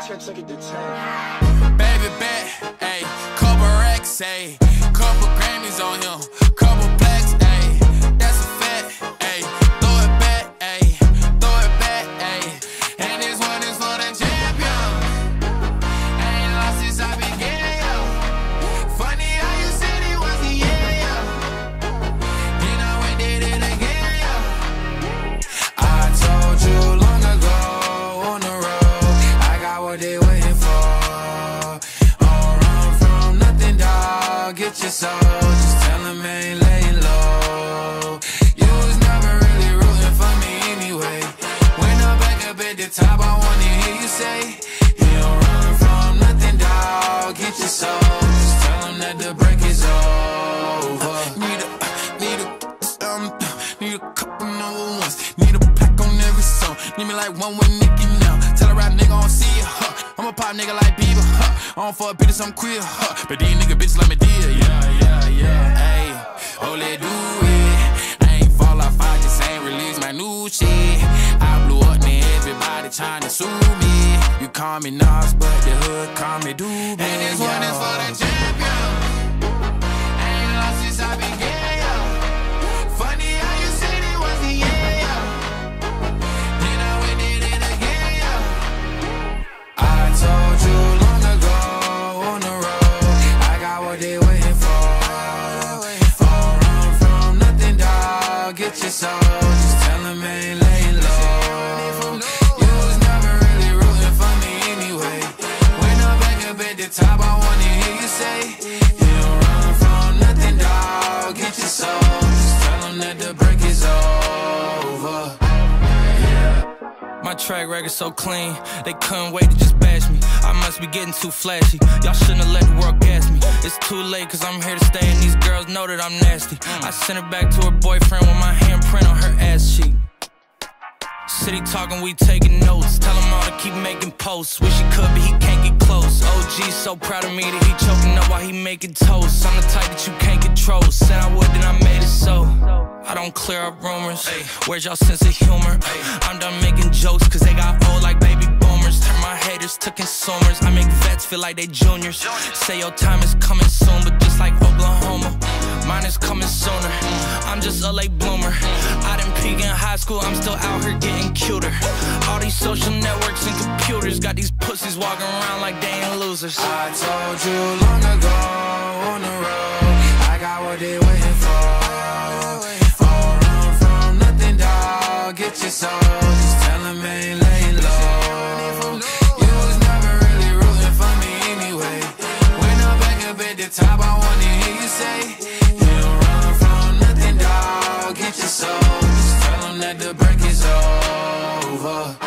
took it to 10. Baby bet, ayy, couple racks, ayy, couple Grammys on him, couple plaques, ayy, that's a fact, ayy, throw it back, ayy, throw it back, ayy, and this one is for the champion. Ain't lost since I began, yo. Funny how you said it was the year, yo. Then I went did it again, yo. I told you long ago on the road, I got what they waiting for. Get your soul, just tell him I ain't laying low. You was never really rooting for me anyway. When I'm back up at the top, I wanna hear you say, you don't run from nothing, dawg. Get your soul, just tell him that the break is over. Need a couple number ones. Need a plaque on every song. Need me like one with Nicki now. Tell a rap nigga I don't see it, huh. I'm a pop nigga like Bieber, huh. I don't fuck bitches, I'm queer, huh. But these nigga bitches let me deal, yeah. Ayy, oh, let's do it. I ain't fall off, I just ain't release my new shit. I blew up, man, everybody tryna sue me. You call me Nas, but the hood call me Doobie. And this one is for the champion. Ain't lost since I began, yo. Funny how you said it was the year, yo. Then I went did it again, yo. I told you long ago on the road, I got what they waiting for. Don't run from nothing, dawg. Get your soul, just tell him I ain't laying low. You was never really rooting for me anyway. When I'm back up at the top, I wanna hear you say, you don't run from nothing, dawg. Get your soul, just tell him that the break is over. My track record so clean, they couldn't wait to just bash me. I must be getting too flashy, y'all shouldn't have let the world gas me. It's too late cause I'm here to stay and these girls know that I'm nasty. I sent her back to her boyfriend with my handprint on her ass cheek. City talking, we taking notes. Tell him all to keep making posts. Wish he could, but he can't get close. OG so proud of me that he choking up while he making toast. I'm the type that you can't control. Said I would, then I made it so. I don't clear up rumors. Where's y'all sense of humor? I'm done making jokes cause they got old like baby boomers. Turn my haters to consumers. I make vets feel like they juniors. Say your time is coming soon, but just like Oklahoma, mine is coming sooner. I'm just a late bloomer. I didn't peak in high school, I'm still out here getting cuter. All these social networks and computers got these pussies walking around like they ain't losers. I told you long ago on the road, I got what they waiting for. Don't run from nothing, dawg. Get your soul, just tell him I ain't laying low. You was never really rooting for me anyway. When I'm back up at the top, I wanna hear you say, you don't run from nothing, dawg. Get your soul, just tell him that the break is over.